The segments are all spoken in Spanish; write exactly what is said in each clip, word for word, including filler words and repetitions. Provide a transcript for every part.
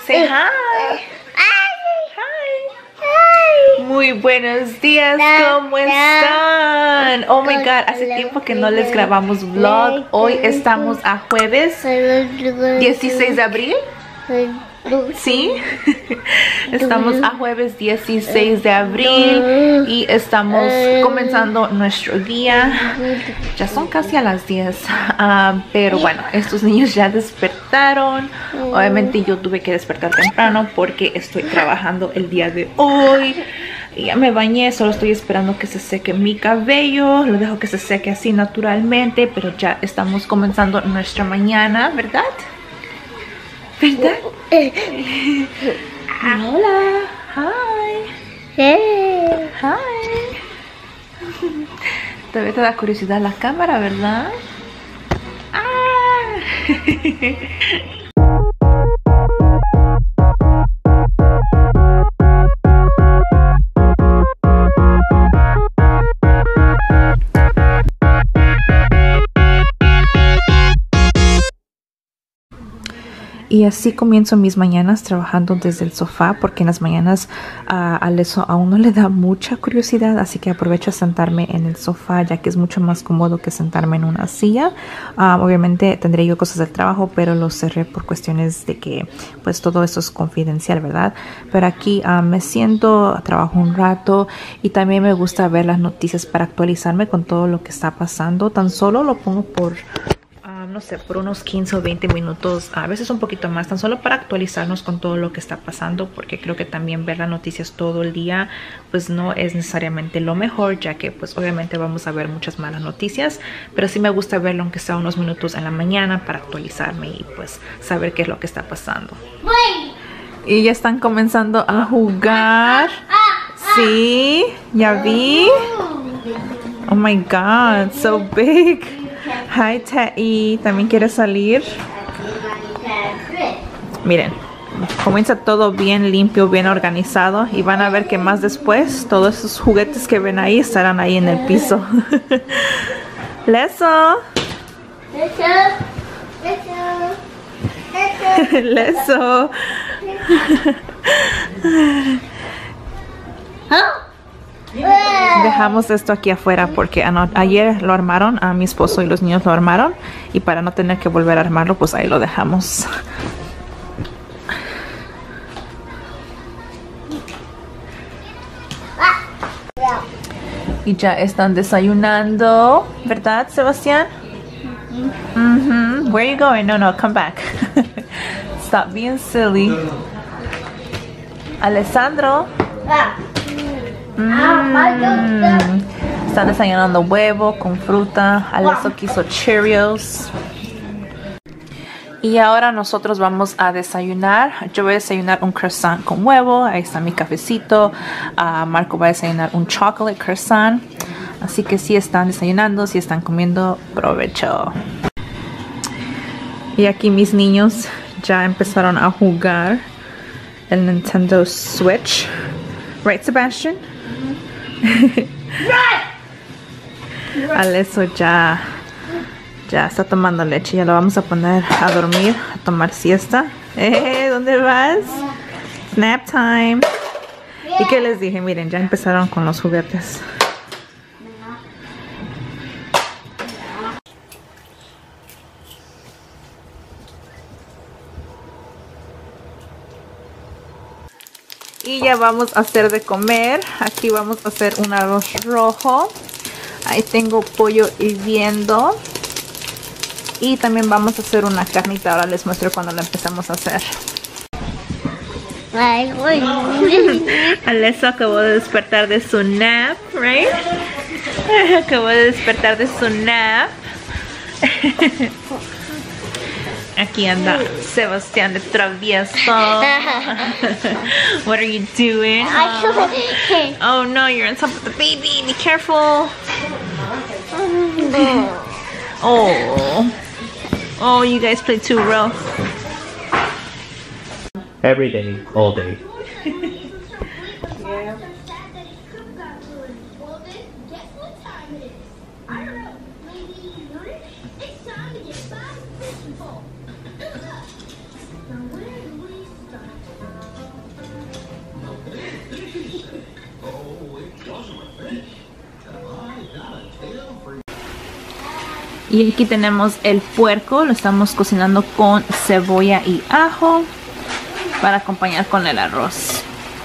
Say hi. Hi. Muy buenos días, ¿cómo están? Oh my god, hace tiempo que no les grabamos vlog. Hoy estamos a jueves dieciséis de abril. Sí, estamos a jueves dieciséis de abril y estamos comenzando nuestro día. Ya son casi a las diez, uh, pero bueno, estos niños ya despertaron. Obviamente yo tuve que despertar temprano porque estoy trabajando el día de hoy. Ya me bañé, solo estoy esperando que se seque mi cabello. Lo dejo que se seque así naturalmente, pero ya estamos comenzando nuestra mañana, ¿verdad? ¿Verdad? Hola. Hi. Hey. Hi. Todavía te da curiosidad la cámara, ¿verdad? Ah. Y así comienzo mis mañanas trabajando desde el sofá, porque en las mañanas uh, a eso a uno le da mucha curiosidad, así que aprovecho a sentarme en el sofá, ya que es mucho más cómodo que sentarme en una silla. Uh, obviamente tendré yo cosas del trabajo, pero lo cerré por cuestiones de que pues todo eso es confidencial, ¿verdad? Pero aquí uh, me siento, trabajo un rato y también me gusta ver las noticias para actualizarme con todo lo que está pasando. Tan solo lo pongo por... no sé, por unos quince o veinte minutos, a veces un poquito más, tan solo para actualizarnos con todo lo que está pasando, porque creo que también ver las noticias todo el día pues no es necesariamente lo mejor, ya que pues obviamente vamos a ver muchas malas noticias, pero sí me gusta verlo aunque sea unos minutos en la mañana para actualizarme y pues saber qué es lo que está pasando. Y ya están comenzando a jugar. Sí, ya vi. Oh my god, so big. Hi, Teddy. ¿También quiere salir? Miren, comienza todo bien limpio, bien organizado. Y van a ver que más después todos esos juguetes que ven ahí estarán ahí en el piso. Leso. Leso. Leso. Dejamos esto aquí afuera porque ayer lo armaron, a mi esposo y los niños lo armaron, y para no tener que volver a armarlo pues ahí lo dejamos. Y ya están desayunando, ¿verdad, Sebastián? Mm-hmm. Where are you going? No, no, come back. Stop being silly. Alessandro. Mm. Están desayunando huevo con fruta. Aleso quiso Cheerios. Y ahora nosotros vamos a desayunar. Yo voy a desayunar un croissant con huevo. Ahí está mi cafecito. uh, Marco va a desayunar un chocolate croissant. Así que si están desayunando, si están comiendo, provecho. Y aquí mis niños ya empezaron a jugar el Nintendo Switch. Right, Sebastian? Aleso ya ya está tomando leche. Ya lo vamos a poner a dormir, a tomar siesta. Eh, ¿dónde vas? Snap time. ¿Y qué les dije? Miren, ya empezaron con los juguetes. Y ya vamos a hacer de comer. Aquí vamos a hacer un arroz rojo. Ahí tengo pollo hirviendo. Y también vamos a hacer una carnita. Ahora les muestro cuando la empezamos a hacer. Aleso acabó de despertar de su nap, right? Acabó de despertar de su nap. Aquí anda Sebastián de travieso. What are you doing? Oh, oh no, you're on top of the baby. Be careful. Oh. Oh, you guys play too rough. Every day, all day. Yeah. Y aquí tenemos el puerco, lo estamos cocinando con cebolla y ajo para acompañar con el arroz.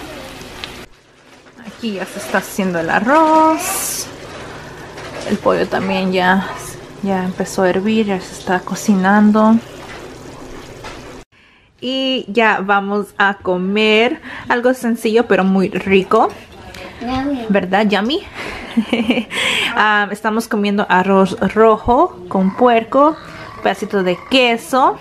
Aquí ya se está haciendo el arroz. El pollo también ya, ya empezó a hervir, ya se está cocinando. Y ya vamos a comer algo sencillo pero muy rico. ¿Verdad, Yummy? um, estamos comiendo arroz rojo con puerco, pedacito de queso.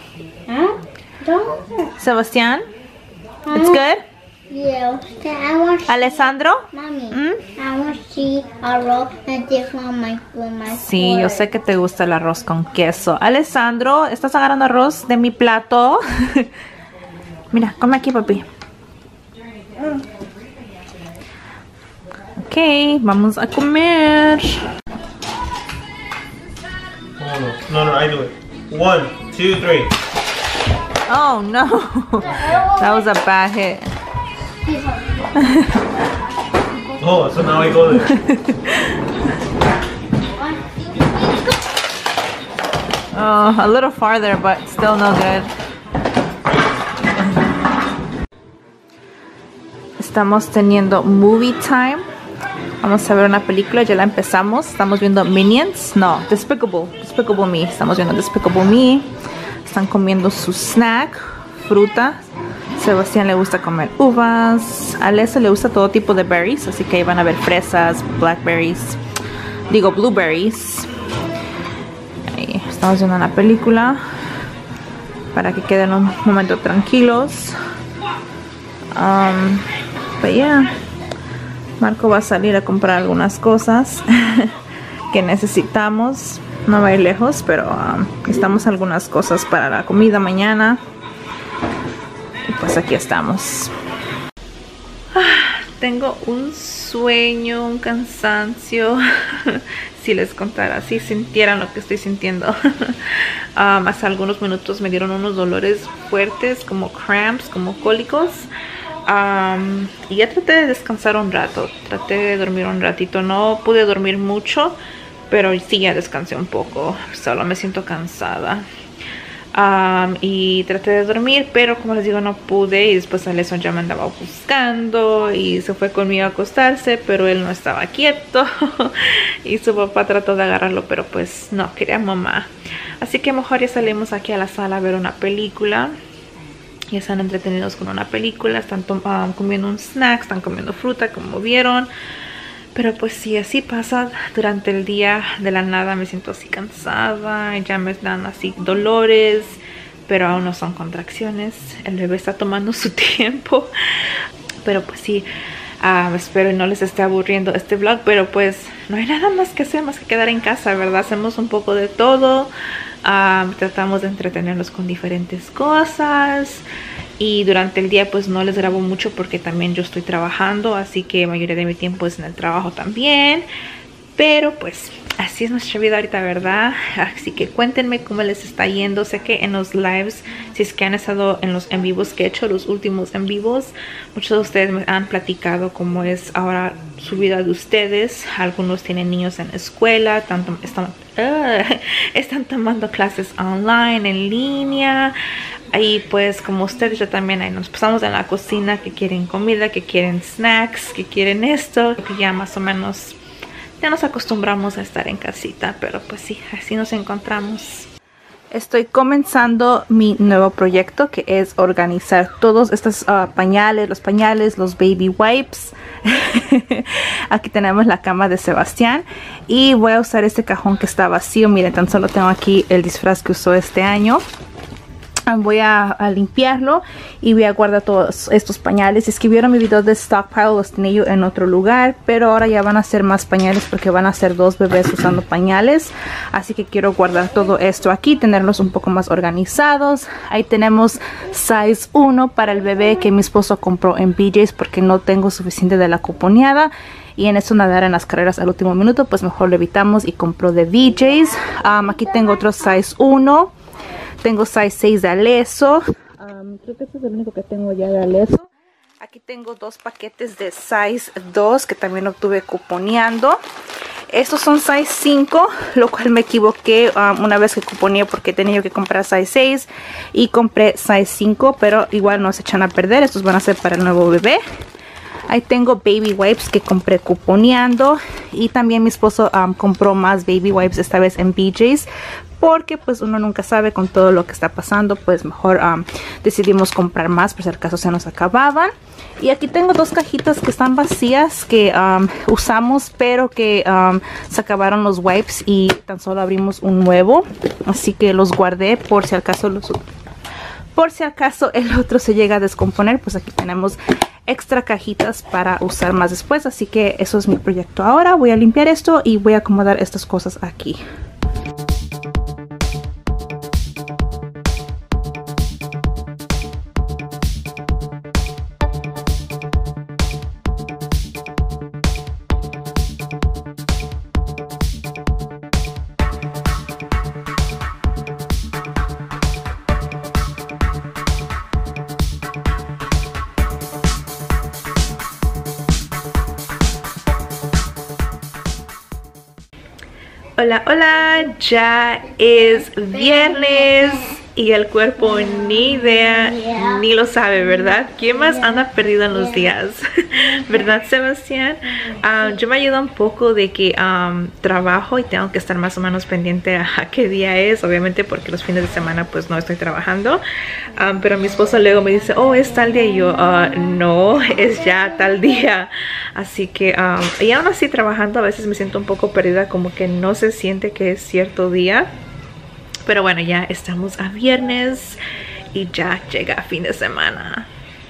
Sebastián, it's good? Yeah. I want Alessandro? Mommy, ¿Mm? I want to see arroz and this one my, with my Sí, yo sé que te gusta el arroz con queso. Alessandro, ¿estás agarrando arroz de mi plato? Mira, come aquí, papi. Ok, vamos a comer. Oh, no, no, no, I do it. One, two, three. Oh no, that was a bad hit. Oh, so now I go there. Oh, a little farther, but still no good. Estamos teniendo movie time. Vamos a ver una película, ya la empezamos. Estamos viendo Minions. No, Despicable. Despicable Me. Estamos viendo Despicable Me. Están comiendo su snack, fruta. Sebastián le gusta comer uvas. A Alessa le gusta todo tipo de berries. Así que ahí van a ver fresas, blackberries. Digo, blueberries. Ahí estamos viendo una película. Para que queden un momento tranquilos. Um, but yeah. Marco va a salir a comprar algunas cosas que necesitamos. No va a ir lejos, pero um, necesitamos algunas cosas para la comida mañana. Y pues aquí estamos. Ah, tengo un sueño, un cansancio. Si les contara, si sintieran lo que estoy sintiendo. um, hace algunos minutos me dieron unos dolores fuertes, como cramps, como cólicos. Um, y ya traté de descansar un rato, traté de dormir un ratito, no pude dormir mucho, pero sí ya descansé un poco, solo me siento cansada. Um, y traté de dormir, pero como les digo no pude, y después Alesson ya me andaba buscando y se fue conmigo a acostarse, pero él no estaba quieto y su papá trató de agarrarlo, pero pues no, quería mamá. Así que mejor ya salimos aquí a la sala a ver una película. Ya están entretenidos con una película, están um, comiendo un snack, están comiendo fruta como vieron. Pero pues sí, así pasa durante el día. De la nada me siento así cansada, ya me dan así dolores, pero aún no son contracciones. El bebé está tomando su tiempo. Pero pues sí, uh, espero no les esté aburriendo este vlog, pero pues no hay nada más que hacer más que quedar en casa, ¿verdad? Hacemos un poco de todo. Um, tratamos de entretenerlos con diferentes cosas y durante el día pues no les grabo mucho porque también yo estoy trabajando, así que la mayoría de mi tiempo es en el trabajo también, pero pues así es nuestra vida ahorita, ¿verdad? Así que cuéntenme cómo les está yendo. Sé que en los lives, si es que han estado en los en vivos que he hecho, los últimos en vivos, muchos de ustedes me han platicado cómo es ahora su vida de ustedes. Algunos tienen niños en la escuela, tanto están, uh, están tomando clases online, en línea. Ahí pues como ustedes, yo también, ahí nos pasamos en la cocina, que quieren comida, que quieren snacks, que quieren esto, que ya más o menos ya nos acostumbramos a estar en casita, pero pues sí, así nos encontramos. Estoy comenzando mi nuevo proyecto, que es organizar todos estos uh, pañales, los pañales, los baby wipes. Aquí tenemos la cama de Sebastián y voy a usar este cajón que está vacío. Miren, tan solo tengo aquí el disfraz que usó este año. Voy a, a limpiarlo y voy a guardar todos estos pañales. Si es que vieron mi video de stockpile, los tenía yo en otro lugar, pero ahora ya van a ser más pañales porque van a ser dos bebés usando pañales, así que quiero guardar todo esto aquí, tenerlos un poco más organizados. Ahí tenemos size uno para el bebé que mi esposo compró en B J's porque no tengo suficiente de la cuponeada. Y en eso nadar en las carreras al último minuto, pues mejor lo evitamos y compró de B J's. Um, aquí tengo otro size uno. Tengo size seis de Alesso. Um, creo que este es el único que tengo ya de Alesso. Aquí tengo dos paquetes de size dos que también obtuve cuponeando. Estos son size cinco, lo cual me equivoqué um, una vez que cuponé porque tenía que comprar size seis y compré size cinco, pero igual no se echan a perder. Estos van a ser para el nuevo bebé. Ahí tengo baby wipes que compré cuponeando, y también mi esposo um, compró más baby wipes, esta vez en B J's, porque pues uno nunca sabe con todo lo que está pasando, pues mejor um, decidimos comprar más por si acaso se nos acababan. Y aquí tengo dos cajitas que están vacías que um, usamos, pero que um, se acabaron los wipes y tan solo abrimos un nuevo, así que los guardé por si acaso los por si acaso el otro se llega a descomponer. Pues aquí tenemos extra cajitas para usar más después, así que eso es mi proyecto ahora. Voy a limpiar esto y voy a acomodar estas cosas aquí. Hola, hola, ya es viernes y el cuerpo ni idea, Yeah. ni lo sabe, ¿verdad? ¿Quién más anda perdido en los días? ¿Verdad, Sebastián? Um, yo me ayudo un poco de que um, trabajo y tengo que estar más o menos pendiente a, a qué día es, obviamente porque los fines de semana pues no estoy trabajando. Um, pero mi esposo luego me dice, oh, es tal día, y yo, uh, no, es ya tal día. Así que, um, y aún así trabajando a veces me siento un poco perdida, como que no se siente que es cierto día. Pero bueno, ya estamos a viernes y ya llega fin de semana.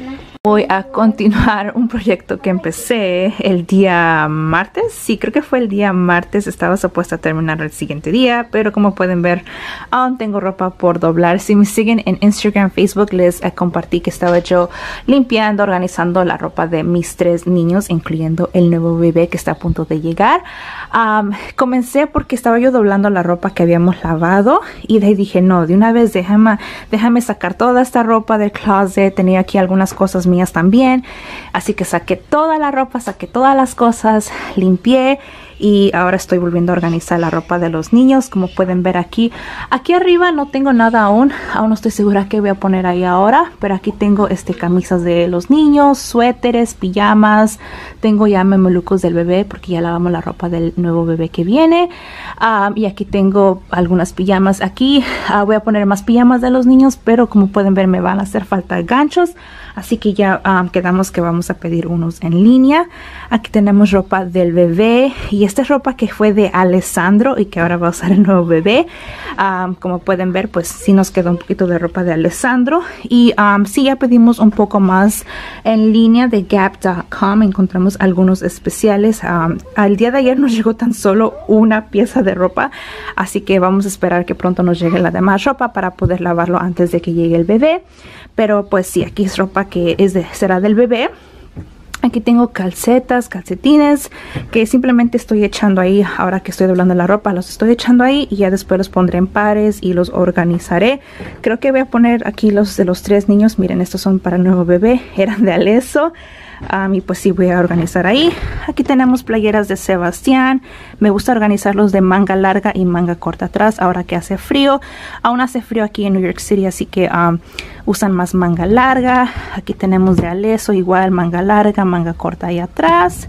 Voy a continuar un proyecto que empecé el día martes. Sí, creo que fue el día martes. Estaba supuesta a terminar el siguiente día, pero como pueden ver, aún tengo ropa por doblar. Si me siguen en Instagram, Facebook, les eh, compartí que estaba yo limpiando, organizando la ropa de mis tres niños, incluyendo el nuevo bebé que está a punto de llegar. Um, comencé porque estaba yo doblando la ropa que habíamos lavado, y de ahí dije, no, de una vez déjame, déjame sacar toda esta ropa del closet. Tenía aquí algunas cosas mías también, así que saqué toda la ropa, saqué todas las cosas, limpié, y ahora estoy volviendo a organizar la ropa de los niños. Como pueden ver aquí, aquí arriba no tengo nada aún, aún no estoy segura qué voy a poner ahí ahora, pero aquí tengo este camisas de los niños, suéteres, pijamas, tengo ya memelucos del bebé porque ya lavamos la ropa del nuevo bebé que viene, um, y aquí tengo algunas pijamas. Aquí uh, voy a poner más pijamas de los niños, pero como pueden ver me van a hacer falta ganchos, así que ya um, quedamos que vamos a pedir unos en línea. Aquí tenemos ropa del bebé, y esta es ropa que fue de Alessandro y que ahora va a usar el nuevo bebé. Um, como pueden ver, pues sí nos quedó un poquito de ropa de Alessandro, y um, sí ya pedimos un poco más en línea de gap punto com. Encontramos algunos especiales. Um, al día de ayer nos llegó tan solo una pieza de ropa, así que vamos a esperar que pronto nos llegue la demás ropa para poder lavarlo antes de que llegue el bebé. Pero pues sí, aquí es ropa que es de, será del bebé. Aquí tengo calcetas, calcetines, que simplemente estoy echando ahí. Ahora que estoy doblando la ropa, los estoy echando ahí, y ya después los pondré en pares y los organizaré. Creo que voy a poner aquí los de los tres niños. Miren, estos son para el nuevo bebé, eran de Aleso. Um, y pues sí, voy a organizar ahí. Aquí tenemos playeras de Sebastián. Me gusta organizarlos de manga larga y manga corta atrás, ahora que hace frío. Aún hace frío aquí en New York City, así que um, usan más manga larga. Aquí tenemos de Aleso, igual manga larga, manga corta ahí atrás.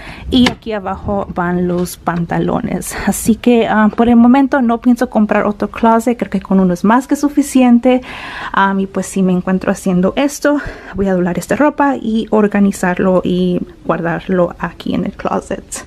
Y aquí abajo van los pantalones. Así que um, por el momento no pienso comprar otro closet. Creo que con uno es más que suficiente. Um, y pues si me encuentro haciendo esto, voy a doblar esta ropa y organizarlo y guardarlo aquí en el closet.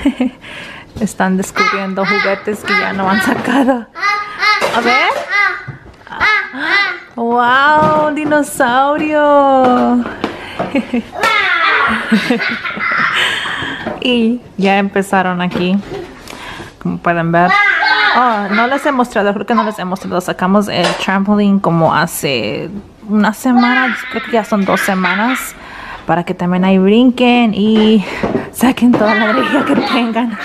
Están descubriendo juguetes que ya no han sacado. A ver. ¡Wow! ¡Un dinosaurio! Y ya empezaron aquí. Como pueden ver. Oh, no les he mostrado, creo que no les he mostrado. Sacamos el trampoline como hace una semana. Creo que ya son dos semanas. Para que también ahí brinquen y saquen toda la energía que tengan.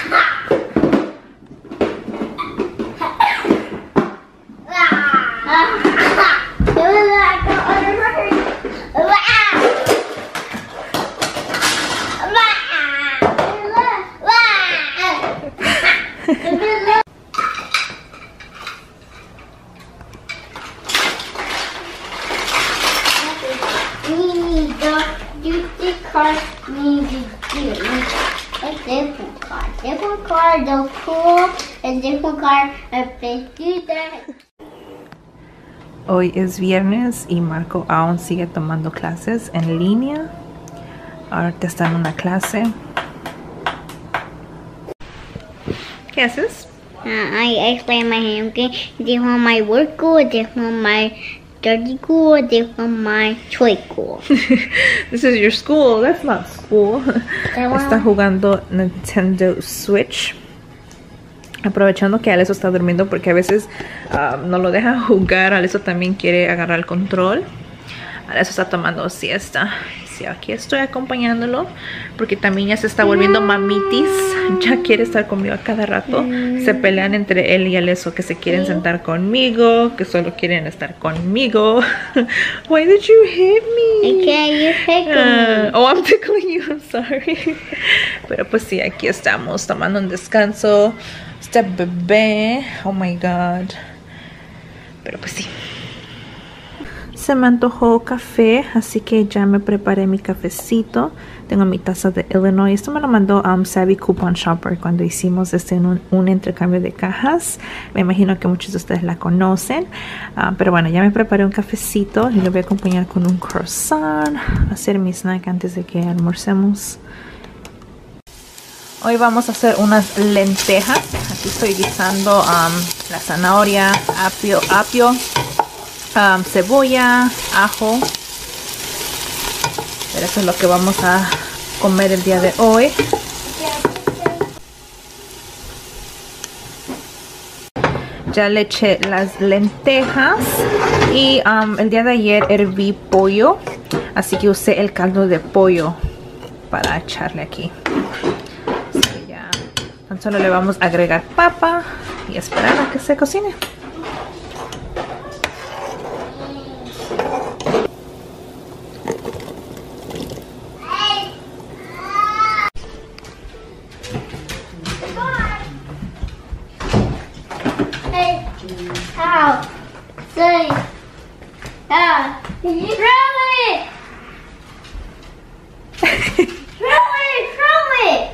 Different card. Different card, they're cool, and different card, if they do that. Hoy es viernes y Marco aún sigue tomando clases en línea. Ahorita está en una clase. ¿Qué haces? Uh, I explain my hand game. They want my work cool, they want my dirty cool, they want my toy cool. This is your school. That's not school. Está jugando Nintendo Switch. Aprovechando que Aleso está durmiendo porque a veces uh, no lo deja jugar. Aleso también quiere agarrar el control. Aleso está tomando siesta. Sí, aquí estoy acompañándolo porque también ya se está volviendo mamitis. Ya quiere estar conmigo a cada rato. Se pelean entre él y Aleso que se quieren sentar conmigo, que solo quieren estar conmigo. Why did you hit me? Okay, you tickle me. Uh, oh, I'm tickling you. I'm sorry. Pero pues sí, aquí estamos tomando un descanso. Este bebé, oh my god. Pero pues sí. Se me antojó café, así que ya me preparé mi cafecito. Tengo mi taza de Illinois. Esto me lo mandó um, Savvy Coupon Shopper cuando hicimos este un, un intercambio de cajas. Me imagino que muchos de ustedes la conocen. Uh, pero bueno, ya me preparé un cafecito y lo voy a acompañar con un croissant. Va a ser mi snack antes de que almorcemos. Hoy vamos a hacer unas lentejas. Aquí estoy guisando um, la zanahoria, apio, apio um, cebolla, ajo. Pero eso es lo que vamos a comer el día de hoy. Ya le eché las lentejas y um, el día de ayer herví pollo. Así que usé el caldo de pollo para echarle aquí. Tan solo le vamos a agregar papa y esperar a que se cocine. Hey, how? Say, ah, throw it! Throw it! Throw it!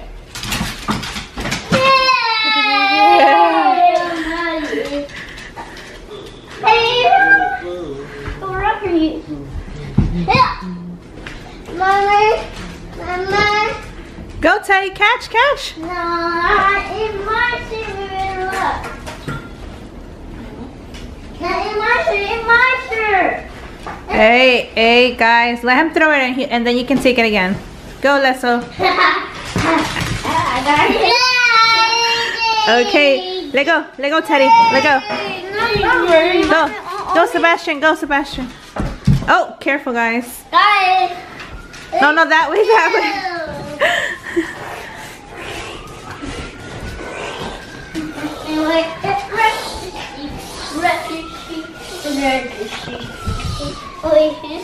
Go, Teddy, catch, catch. No, in my shirt, look. Not in my shirt, in my shirt. Hey, hey, guys, let him throw it and, he, and then you can take it again. Go, Leso. I got it. Okay, let go, let go, Teddy, let go. Go, go, Sebastian, go, Sebastian. Oh, careful, guys. Got it. No, no, that way, that way. Oh,